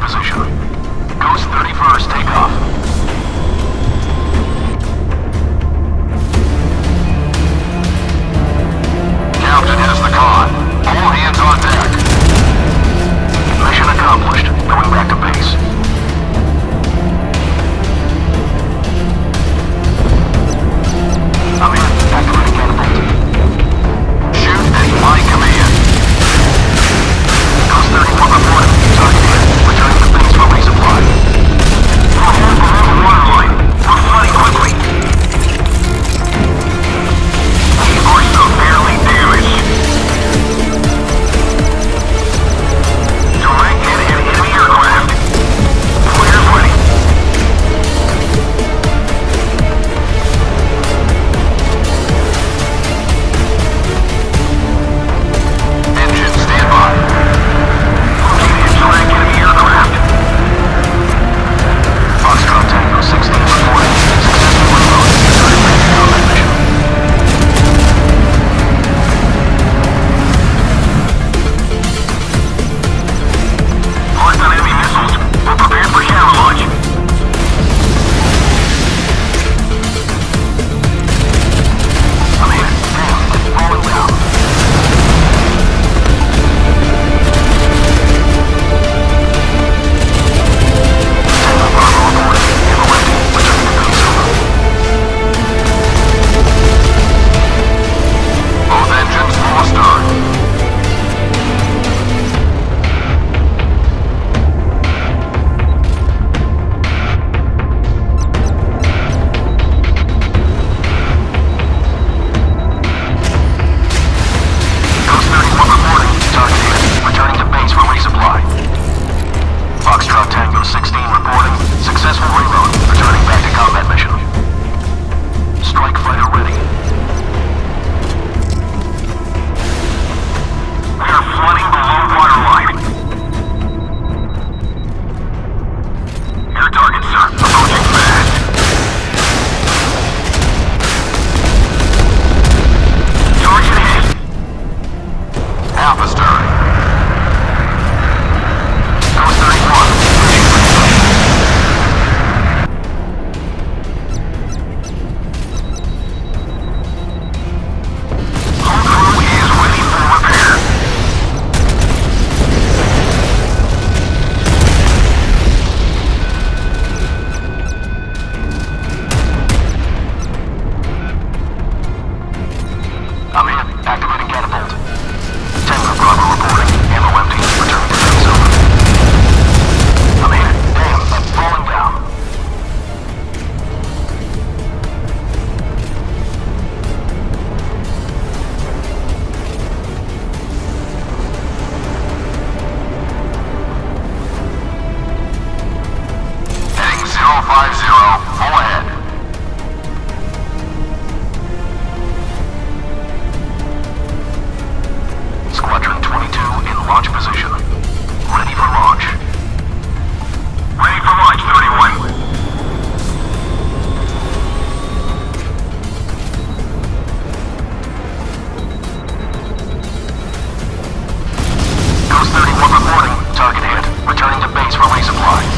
position. Ghost 31st, takeoff. Captain has the con. All hands on deck. Mission accomplished. Going back to base. I'm in. Activating catapult. Shoot at my command. Ghost 31 reporting. Target hit. Returning to base for resupply. We're below the waterline. We're flooding quickly. We are severely damaged. Direct hit at enemy aircraft. Flares ready. Engine standby. Located direct enemy aircraft. Foxtrot Tango 16 reporting. Successful reload. Returning back to combat mission. Locked on enemy missiles. We're prepared for shadow launch. I'm hit. Damn, it's falling down. Tango Bravo reporting. Ammo empty. Returning to base over. Both engines full of start. Ghost 31 reporting. Target hit. Returning to base for resupply. Foxtrot Tango 16 reporting. Successful reload. Returning back to combat mission. Strike fighter ready. We are flooding below waterline. Air target, sir. Approaching fast. Target hit. Alpha stirring. Ghost 31. Pushing resupply. Whole crew is ready for repair. I'm in. Activating catapult. Tango Bravo reporting. Ammo empty. Returning to base over. I'm in. Damn, I'm falling down. Heading 050. Full ahead. Squadron 22 in launch position. Ready for launch. Ready for launch, 31. Ghost 31 reporting. Target hit. Returning to base for resupply.